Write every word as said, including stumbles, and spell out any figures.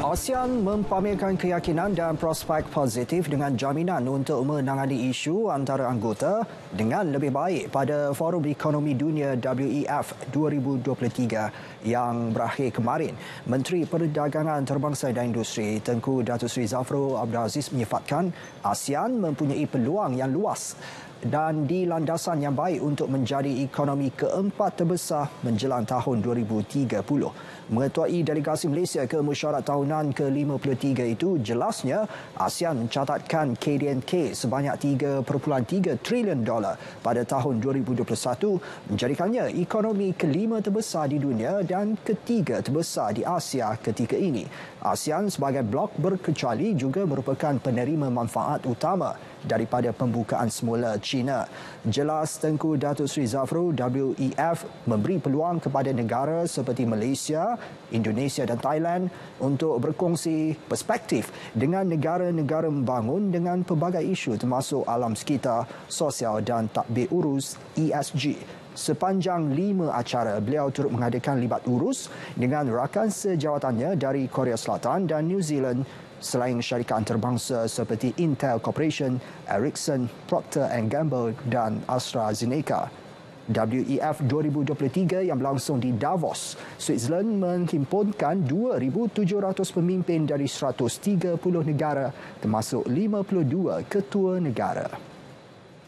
ASEAN mempamerkan keyakinan dan prospek positif dengan jaminan untuk menangani isu antara anggota dengan lebih baik pada Forum Ekonomi Dunia W E F dua ribu dua puluh tiga yang berakhir kemarin. Menteri Perdagangan Antarabangsa dan Industri Tengku Datuk Seri Zafrul Abdul Aziz menyifatkan ASEAN mempunyai peluang yang luas dan di landasan yang baik untuk menjadi ekonomi keempat terbesar menjelang tahun dua ribu tiga puluh. Mengetuai delegasi Malaysia ke mesyuarat tahunan ke lima puluh tiga itu, jelasnya ASEAN mencatatkan K D N K sebanyak tiga perpuluhan tiga trilion dolar pada tahun dua ribu dua puluh satu, menjadikannya ekonomi kelima terbesar di dunia dan ketiga terbesar di Asia ketika ini. ASEAN sebagai blok berkecuali juga merupakan penerima manfaat utama daripada pembukaan semula China. Jelas Tengku Datuk Seri Zafrul, W E F memberi peluang kepada negara seperti Malaysia, Indonesia dan Thailand untuk berkongsi perspektif dengan negara-negara membangun dengan pelbagai isu termasuk alam sekitar, sosial dan tadbir urus E S G. Sepanjang lima acara, beliau turut mengadakan libat urus dengan rakan sejawatannya dari Korea Selatan dan New Zealand selain syarikat antarabangsa seperti Intel Corporation, Ericsson, Procter and Gamble dan AstraZeneca. W E F dua ribu dua puluh tiga yang berlangsung di Davos, Switzerland menghimpunkan dua ribu tujuh ratus pemimpin dari seratus tiga puluh negara termasuk lima puluh dua ketua negara.